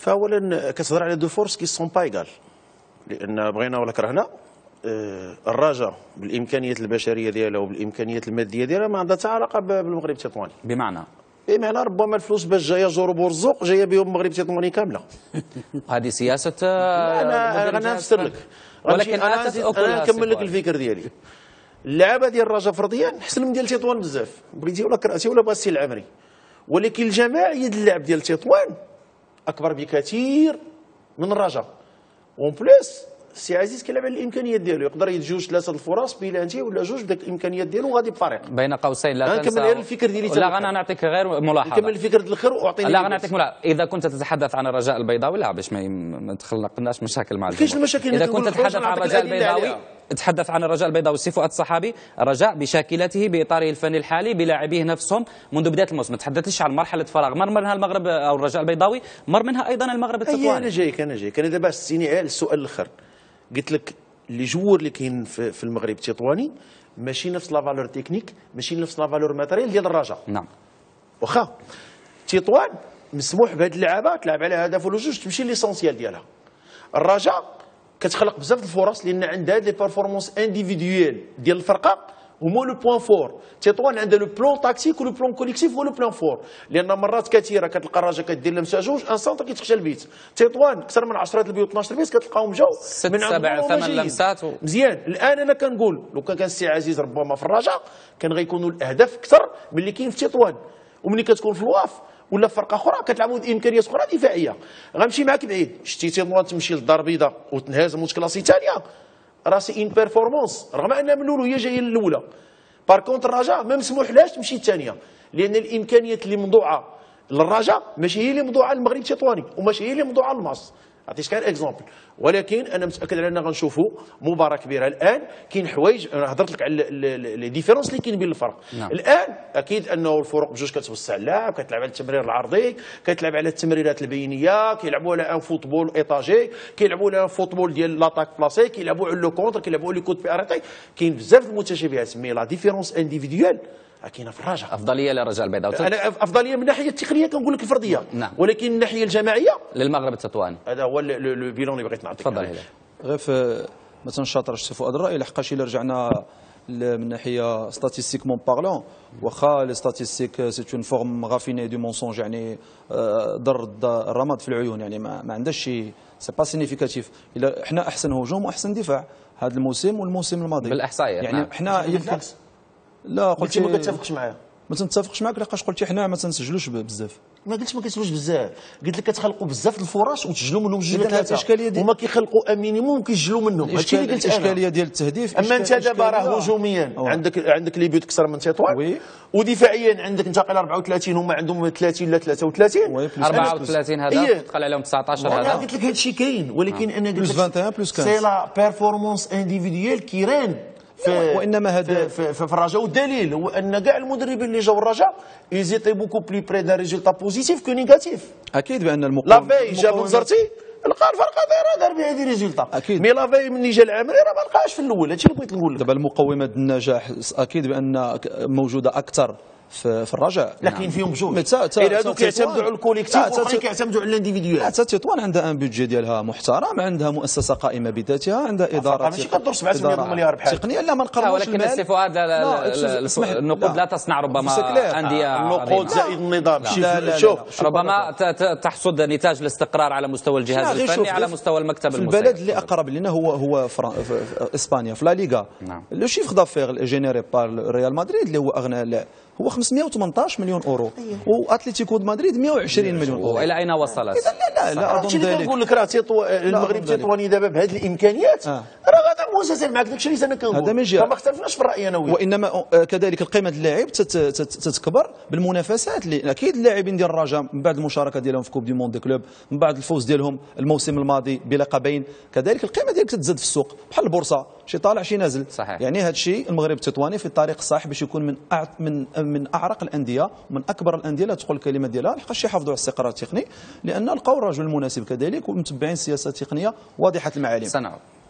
فاولا كتهضر على دو فورس كي سون با ايغال، لان بغينا ولا كرهنا الرجاء بالامكانيات البشريه ديالها وبالامكانيات الماديه ديالها ما عندها حتى علاقه بالمغرب التطواني. بمعنى ربما الفلوس باش جايه جورو بورزوق جايه بهم المغرب التطواني كامله. هذه سياسه. انا غنفسر لك، ولكن انا نكمل لك الفكر ديالي. اللعابه ديال الرجاء فرديا احسن من ديال تطوان بزاف، بغيتي ولا كرهتي ولا بغيتي العمري، ولكن الجماعيه ديال اللعب ديال تطوان اكبر بكثير من الرجاء. اون بليس السي عزيز كيلعب على الامكانيات ديالو، يقدر يجوج 3 الفرص بيلانتي ولا جوج بداك الامكانيات ديالو غادي بفريق. بين قوسين لا تنسى. نكمل غير الفكر ديالي. لا انا نعطيك غير ملاحظه. نكمل الفكر ديال الاخر واعطيني. لا غنعطيك ملاحظه. اذا كنت تتحدث عن الرجاء البيضاوي لا باش ما تخلقناش مشاكل مع الجمهور. كاينش المشاكل. اذا كنت تتحدث عن الرجاء البيضاوي تحدث عن الرجاء البيضاوي السي فؤاد الصحابي، الرجاء بشاكلته باطاره الفني الحالي بلاعبيه نفسهم منذ بدايه الموسم، ما تحدثتش عن مرحله فراغ مر منها المغرب او الرجاء البيضاوي، مر منها ايضا المغرب التطواني. انا جايك انا دابا سيني على السؤال الاخر. قلت لك لي جوور اللي كاين في المغرب التطواني ماشي نفس لا فالور تكنيك، ماشي نفس لا فالور ماتيريال ديال الرجاء. نعم. واخا تطوان مسموح بهذه اللعابه تلعب على هدف ولا جوج تمشي ليسونسيال ديالها. الرجاء كتخلق بزاف الفرص لان عندها دي بيرفورمانس انديفيديويل ديال الفرقه هما لو بوان فور. تطوان عندها لو بلون تاكتيك ولو بلون كوليكتيف هو لو بلون فور، لان مرات كثيره كتلقى الرجاء كدير لمسه جوج ان سونتر كيتخشى البيت. تطوان اكثر من 10 البيوت 12 بيت كتلقاهم جاو من 7 8 لمسات مزيان. الان انا كنقول لو كان السي عزيز ربما في الرجاء كان غيكونوا الاهداف اكثر من اللي كاين في تطوان، وملي كتكون في الواف ولا في فرقه اخرى كتلعبوا بامكانيات اخرى دفاعيه. غنمشي معاك بعيد، شتي تطوان تمشي للدار البيضاء وتنهزم وتكلاسي ثانيه، راسي ان بيرفورمانس رغم انها من الاول وهي جايه الاولى. بار كونتر الرجاء ما مسموحلاش تمشي الثانيه، لان الامكانيات اللي موضوعه للرجاء ماشي هي اللي موضوعه للمغرب التطواني وماشي هي اللي موضوعه للماس. عطيتك غير اكزومبل، ولكن انا متاكد على اننا غنشوفوا مباراه كبيره. الان كاين حوايج انا هضرت لك على لي ديفيرونس اللي كاين بين الفرق. نعم. الان اكيد انه الفروق بجوج كتوسع اللعب، كتلعب على التمرير العرضي، كتلعب على التمريرات البينيه، كيلعبوا على ان فوتبول ايطاجي، كيلعبوا على فوتبول ديال لاطاك بلاسي، كيلعبوا على لو كونتر، كيلعبوا على لي كود بي اريتي. كاين بزاف المتشابهات، مي لا ديفيرونس انديفيديوال كاينه في الرجاء. افضليه للرجاء البيضاوي. انا افضليه من الناحيه التقنيه كنقول لك الفرديه. نعم. ولكن من الناحيه الجماعيه للمغرب التطواني. هذا هو لو بيلون اللي بغيت نعطيك. تفضل. غير ما تنشاطرش سي فؤاد الراي، لحقاش الا رجعنا من ناحيه ستاتيستيكمون بارلون، واخا لي ستاتيستيك سي اون فورم غافيني دو مونسونج، يعني ضرب الرماد في العيون، يعني ما عندهاش شي سي با سينيفيكاتيف. الا حنا احسن هجوم واحسن دفاع هذا الموسم والموسم الماضي بالاحصائيات. يعني حنا يمكن لا قلتي ما كتفقش معايا. ما تنتفقش معاك لحقاش قلتي حنا ما تنسجلوش بزاف. ما قلتش ما كيسجلوش بزاف، قلت لك كتخلقوا بزاف الفرص وتسجلوا منهم جوج ولا ثلاثه، هما كيخلقوا مينيموم وكيسجلوا منهم. هادشي اللي قلت. الاشكاليه ديال التهديف. اما انت دابا راه هجوميا عندك لي بيوت اكثر من تطوان، ودفاعيا عندك انت قال 34 هما عندهم 30 ولا 33. 34 هدف تقال عليهم 19 هدف. انا قلت لك هادشي كاين، ولكن انا قلت لك بلس 21 بلس 15 سي لا بيرفورمانس انديفيديوال كيران وانما هذا في الرجاء. والدليل هو ان كاع المدربين اللي جاوا الرجاء ايزيتي بوكو بلي بري دان ريزولتا بوزيتيف كو نيجاتيف. اكيد بان لافي جاب نزرتي لقى الفرقه دار بها هذه ريزولتا. مي لافي ملي جا العمري راه ما لقاش في الاول. هادشي اللي بغيت نقول لك. دابا المقومات النجاح اكيد بان موجوده اكثر في الرجاء، لكن فيهم بجوج. غير هذوك كيعتمدوا على الكوليكتيف والاخرين كيعتمدوا على الانديفيديوال. حتى تطوان عندها ان بودجي ديالها محترم، عندها مؤسسه قائمه بذاتها، عندها اداره ماشي كدور 700 مليار بحال تقنيه. لا ما نقربوش ولكن السي فؤاد النقود لا تصنع ربما انديه. النقود زائد النظام. شوف ربما تحصد نتاج الاستقرار على مستوى الجهاز الفني على مستوى المكتب المسير. في البلد اللي اقرب لنا هو اسبانيا في لا ليغا. لو شيفر دافير جينيري بار ريال مدريد اللي هو اغنى هو 518 مليون اورو، واتليتيكو مدريد 120 مليون اورو. والى اين وصلت؟ لا اظن ذلك. نقول لك راه المغرب التطواني دابا بهذه الامكانيات راه غادا مسلسل معك. داكشي اللي انا كنقول هذا من جهه فما اختلفناش في الراي انا وياك. وانما كذلك القيمه اللاعب تتكبر بالمنافسات اللي اكيد اللاعبين ديال الرجاء من بعد المشاركه ديالهم في كوب دي موند دي كلوب، من بعد الفوز ديالهم الموسم الماضي بلقبين، كذلك القيمه ديالك تتزاد في السوق بحال البورصه، شي طالع شي نازل. صحيح. يعني هذا الشيء المغرب التطواني في الطريق الصحيح باش يكون من اعرق الانديه ومن اكبر الانديه اللي تقول الكلمه ديالها، لحقاش يحافظوا على الاستقرار التقني، لان لقاو الرجل المناسب كذلك ومتبعين سياسه تقنيه واضحه المعالم. سنعود.